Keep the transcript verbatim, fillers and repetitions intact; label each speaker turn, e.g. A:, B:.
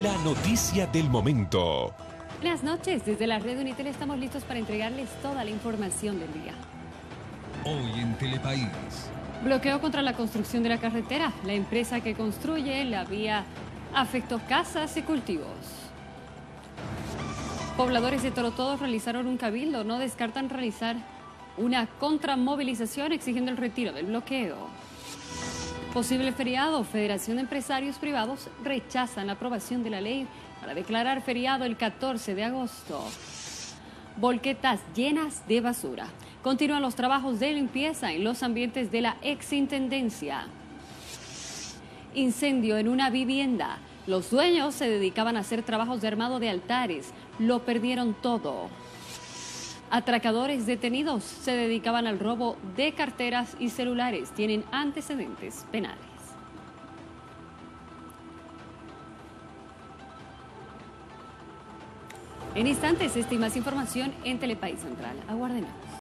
A: La noticia del momento.
B: Buenas noches, desde la red Unitel estamos listos para entregarles toda la información del día.
C: Hoy en Telepaís.
B: Bloqueo contra la construcción de la carretera. La empresa que construye la vía afectó casas y cultivos. Pobladores de Torotodos realizaron un cabildo. No descartan realizar una contramovilización exigiendo el retiro del bloqueo. Posible feriado. Federación de Empresarios Privados rechazan la aprobación de la ley para declarar feriado el catorce de agosto. Volquetas llenas de basura. Continúan los trabajos de limpieza en los ambientes de la exintendencia. Incendio en una vivienda. Los dueños se dedicaban a hacer trabajos de armado de altares. Lo perdieron todo. Atracadores detenidos se dedicaban al robo de carteras y celulares. Tienen antecedentes penales. En instantes, esta y más información en Telepaís Central. Aguárdenos.